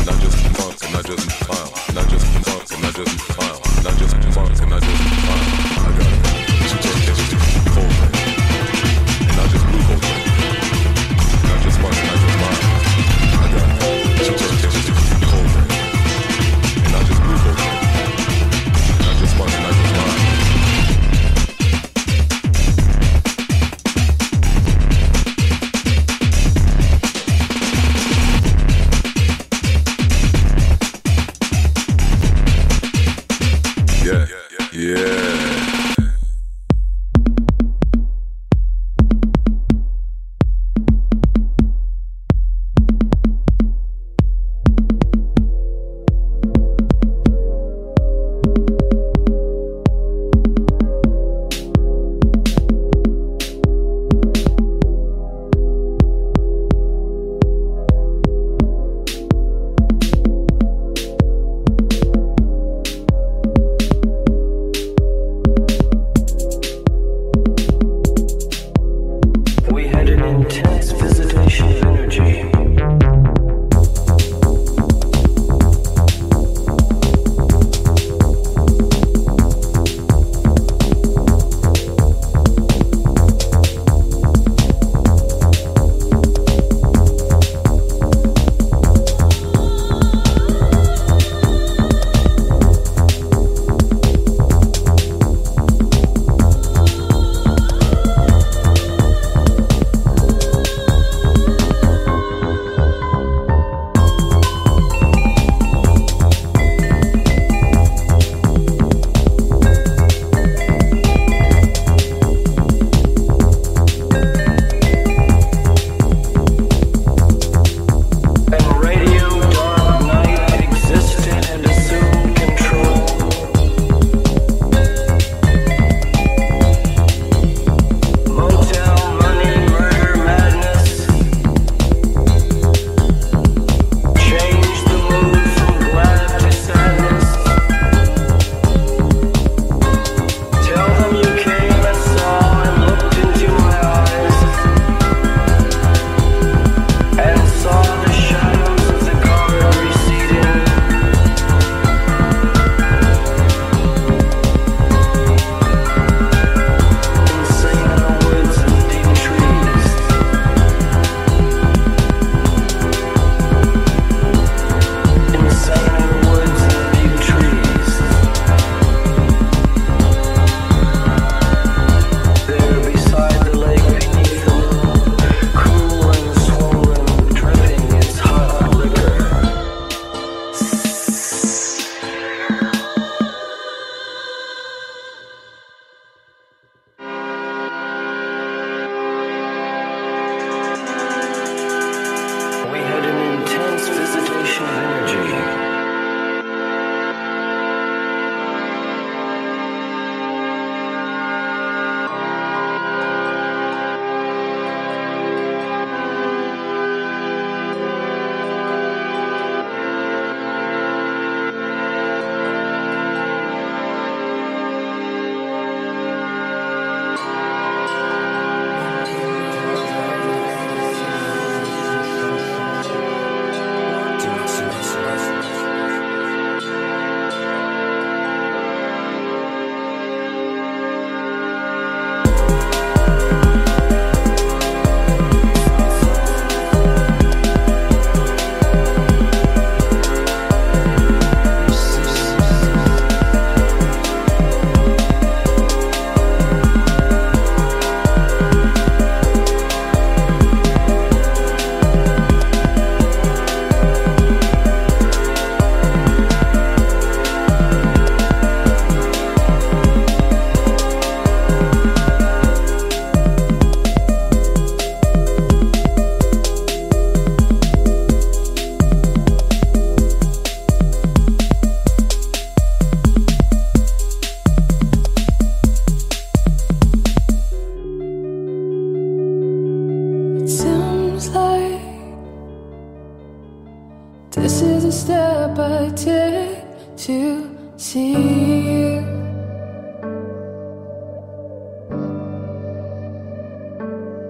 This is a step I take to see you.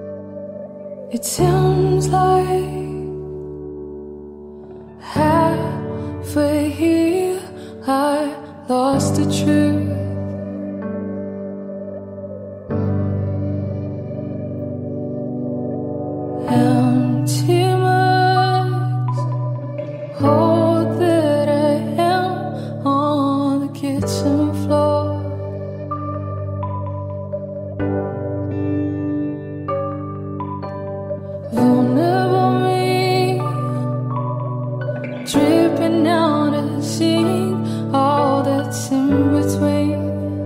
It sounds like over here, I lost the truth. Empty mugs, all that I am on the kitchen floor. Vulnerable me, dripping out and seeing all that's in between.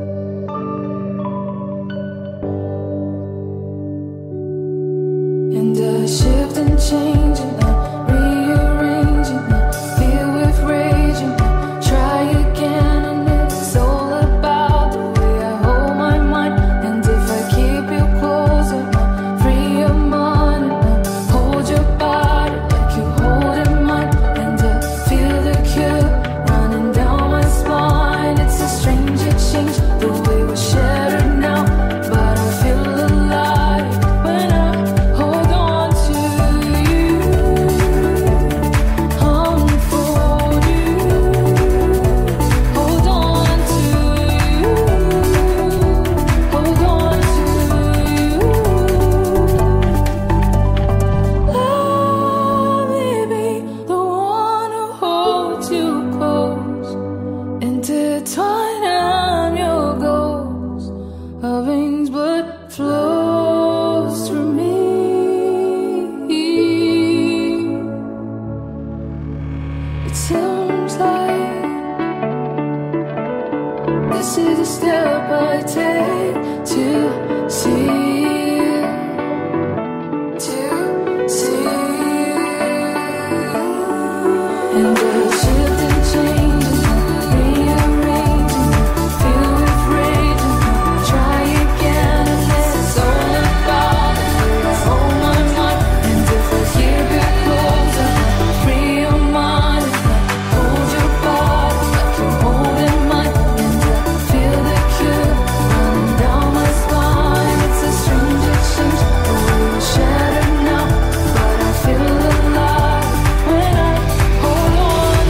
And I shift and change and I rearrange and I feel with rage and I try again, and it's all about the way I hold my mind. And if I keep you close and I free your mind and I hold your body like you hold in mine, and I feel the cure running down my spine. It's a strange exchange, the way we're shattered now, but I feel alive when I hold on to you, unfold you, hold on to you, hold on to you. Let me be the one who holds you close, intertwine I'm your ghost, a veins blood flows through me. It seems like this is a step I take to see you, to see you. And I shift and change and I rearrange and I feel with rage and I try again, and it's all about the way I hold my mind. And if I keep it close and I free your mind and I hold your body like you hold in mine, and I feel the cure running down my spine. It's a strange exchange, the way we're shattered now, but I feel alive when I hold on